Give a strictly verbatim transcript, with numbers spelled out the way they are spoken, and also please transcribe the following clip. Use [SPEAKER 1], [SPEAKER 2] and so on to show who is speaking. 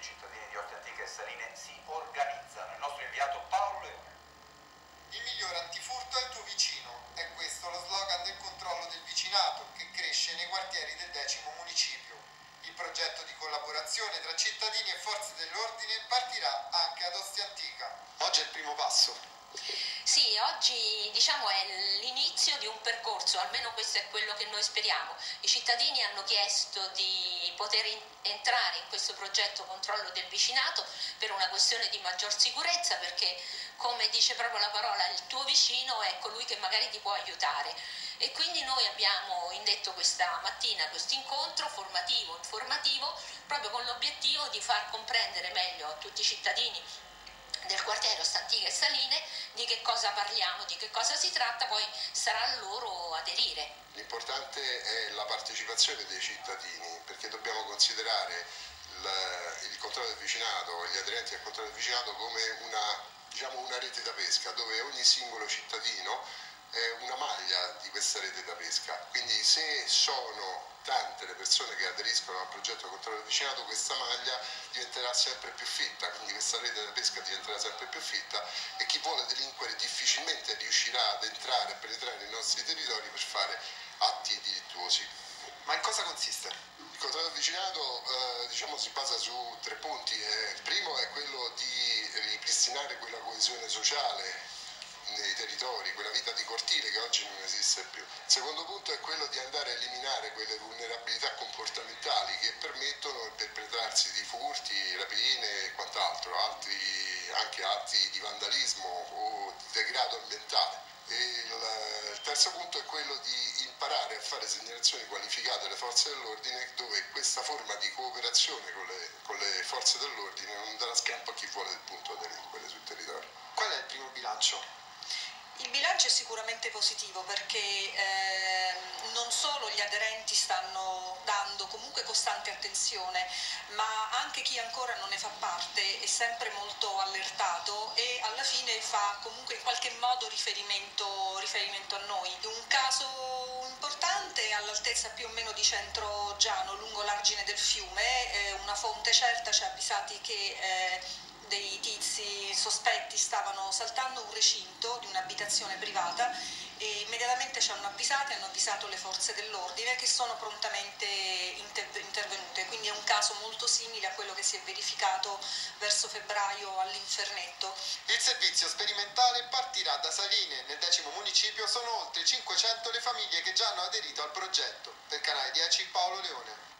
[SPEAKER 1] cittadini di Ostia Antica e Saline si organizzano. Il nostro inviato Paolo Leone.
[SPEAKER 2] Il migliore antifurto è il tuo vicino. È questo lo slogan del controllo del vicinato che cresce nei quartieri del decimo municipio. Il progetto di collaborazione tra cittadini e forze dell'ordine partirà anche ad Ostia Antica. Oggi è il primo passo.
[SPEAKER 3] Sì, oggi diciamo è l'inizio di un percorso, almeno questo è quello che noi speriamo. I cittadini hanno chiesto di poter in- entrare in questo progetto controllo del vicinato per una questione di maggior sicurezza, perché come dice proprio la parola, il tuo vicino è colui che magari ti può aiutare. E quindi noi abbiamo indetto questa mattina questo incontro formativo, informativo, proprio con l'obiettivo di far comprendere meglio a tutti i cittadini del quartiere Ostia Antica e Saline di che cosa parliamo, di che cosa si tratta, poi sarà a loro aderire.
[SPEAKER 4] L'importante è la partecipazione dei cittadini, perché dobbiamo considerare il, il controllo del vicinato, gli aderenti al controllo del vicinato come una, diciamo, una rete da pesca, dove ogni singolo cittadino è una maglia di questa rete da pesca. Quindi se sono tante le persone che aderiscono al progetto controllo del vicinato, questa maglia diventerà sempre più fitta, quindi questa rete da pesca diventerà sempre più fitta e chi vuole delinquere difficilmente riuscirà ad entrare e penetrare nei nostri territori per fare atti delittuosi.
[SPEAKER 2] Ma in cosa consiste?
[SPEAKER 4] Il controllo del vicinato eh, diciamo, si basa su tre punti. Eh, il primo è quello di ripristinare quella coesione sociale nei territori, quella vita di cortile che oggi non esiste più. Il secondo punto è quello di andare a eliminare quelle vulnerabilità comportamentali che permettono il perpetrarsi di furti, rapine e quant'altro, altri, anche atti di vandalismo o di degrado ambientale. E il, il terzo punto è quello di imparare a fare segnalazioni qualificate alle forze dell'ordine, dove questa forma di cooperazione con le, con le forze dell'ordine non darà scampo a chi vuole del punto a delinquere sul territorio.
[SPEAKER 2] Qual è il primo bilancio?
[SPEAKER 5] Il bilancio è sicuramente positivo perché eh, non solo gli aderenti stanno dando comunque costante attenzione, ma anche chi ancora non ne fa parte è sempre molto allertato e alla fine fa comunque in qualche modo riferimento, riferimento a noi. Un caso importante all'altezza più o meno di Centro Giano, lungo l'argine del fiume, eh, una fonte certa ci ha avvisati che eh, dei tizi sospetti stavano saltando un recinto di un'abitazione privata e immediatamente ci hanno avvisati, hanno avvisato le forze dell'ordine che sono prontamente inter- intervenute, quindi è un caso molto simile a quello che si è verificato verso febbraio all'Infernetto.
[SPEAKER 2] Il servizio sperimentale partirà da Saline, nel decimo municipio sono oltre cinquecento le famiglie che già hanno aderito al progetto. Per Canale dieci Paolo Leone.